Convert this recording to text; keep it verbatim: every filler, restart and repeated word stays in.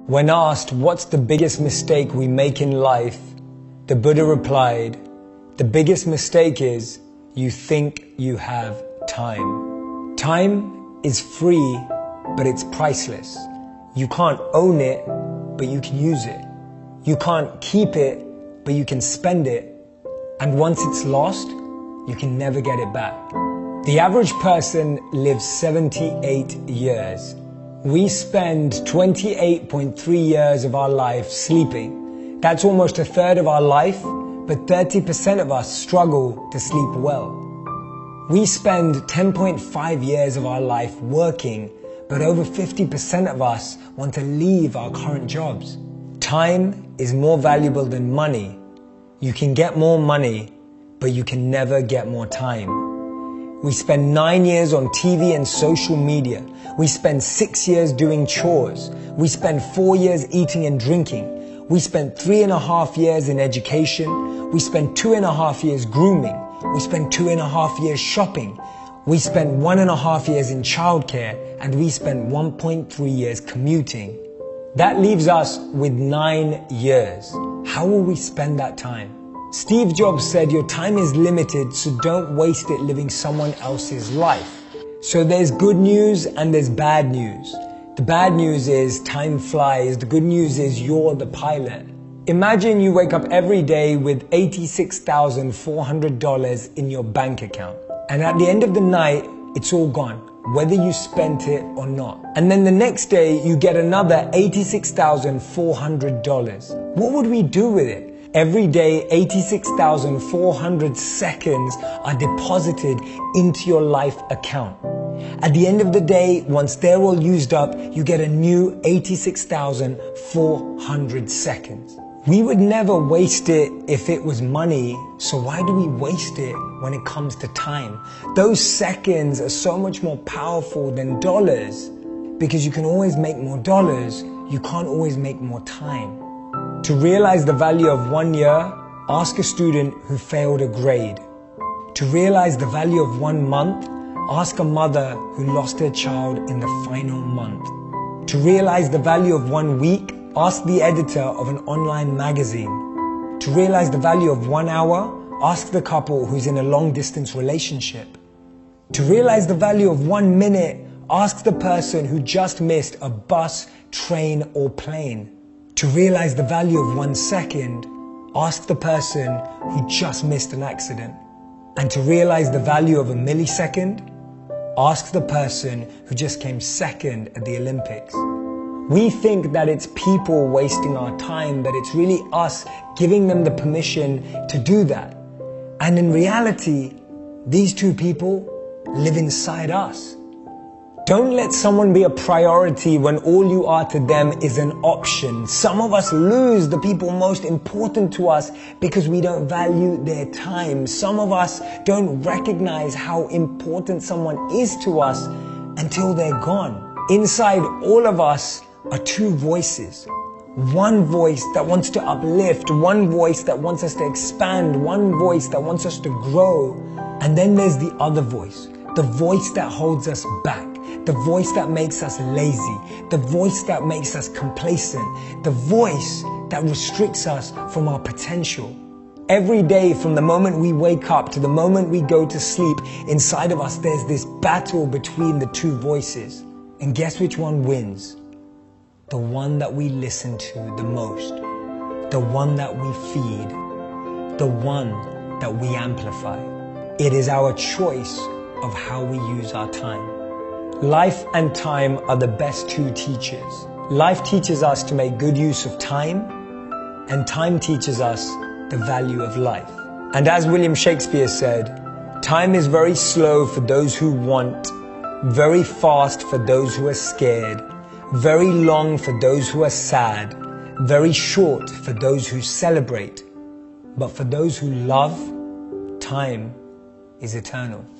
When asked what's the biggest mistake we make in life, the Buddha replied, the biggest mistake is you think you have time. Time is free, but it's priceless. You can't own it, but you can use it. You can't keep it, but you can spend it. And once it's lost, you can never get it back. The average person lives seventy-eight years. We spend twenty-eight point three years of our life sleeping. That's almost a third of our life, but thirty percent of us struggle to sleep well. We spend ten point five years of our life working, but over fifty percent of us want to leave our current jobs. Time is more valuable than money. You can get more money, but you can never get more time. We spend nine years on T V and social media. We spend six years doing chores. We spend four years eating and drinking. We spend three and a half years in education. We spend two and a half years grooming. We spend two and a half years shopping. We spend one and a half years in childcare, and we spend one point three years commuting. That leaves us with nine years. How will we spend that time? Steve Jobs said your time is limited, so don't waste it living someone else's life. So there's good news and there's bad news. The bad news is time flies. The good news is you're the pilot. Imagine you wake up every day with eighty-six thousand four hundred dollars in your bank account. And at the end of the night, it's all gone, whether you spent it or not. And then the next day, you get another eighty-six thousand four hundred dollars. What would we do with it? Every day, eighty-six thousand four hundred seconds are deposited into your life account. At the end of the day, once they're all used up, you get a new eighty-six thousand four hundred seconds. We would never waste it if it was money, so why do we waste it when it comes to time? Those seconds are so much more powerful than dollars, because you can always make more dollars, you can't always make more time. To realize the value of one year, ask a student who failed a grade. To realize the value of one month, ask a mother who lost her child in the final month. To realize the value of one week, ask the editor of an online magazine. To realize the value of one hour, ask the couple who's in a long-distance relationship. To realize the value of one minute, ask the person who just missed a bus, train, or plane. To realize the value of one second, ask the person who just missed an accident. And to realize the value of a millisecond, ask the person who just came second at the Olympics. We think that it's people wasting our time, but it's really us giving them the permission to do that. And in reality, these two people live inside us. Don't let someone be a priority when all you are to them is an option. Some of us lose the people most important to us because we don't value their time. Some of us don't recognize how important someone is to us until they're gone. Inside all of us are two voices. One voice that wants to uplift, one voice that wants us to expand, one voice that wants us to grow. And then there's the other voice, the voice that holds us back. The voice that makes us lazy, the voice that makes us complacent, the voice that restricts us from our potential. Every day, from the moment we wake up to the moment we go to sleep, inside of us there's this battle between the two voices. And guess which one wins? The one that we listen to the most, the one that we feed, the one that we amplify. It is our choice of how we use our time. Life and time are the best two teachers. Life teaches us to make good use of time, and time teaches us the value of life. And as William Shakespeare said, time is very slow for those who want, very fast for those who are scared, very long for those who are sad, very short for those who celebrate. But for those who love, time is eternal.